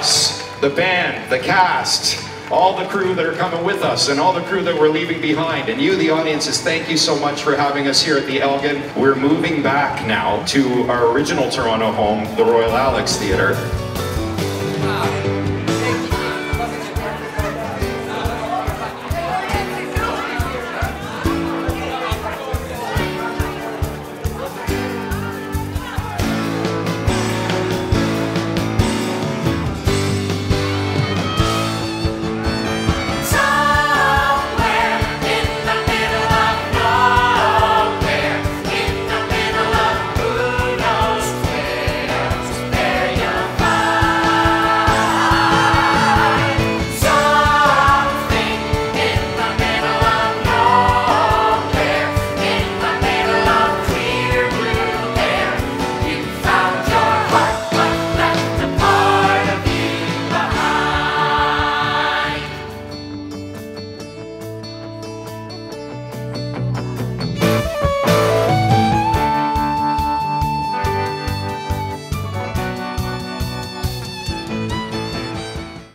us, the band, the cast, all the crew that are coming with us, and all the crew that we're leaving behind, and you, the audiences, thank you so much for having us here at the Elgin. We're moving back now to our original Toronto home, the Royal Alex Theatre.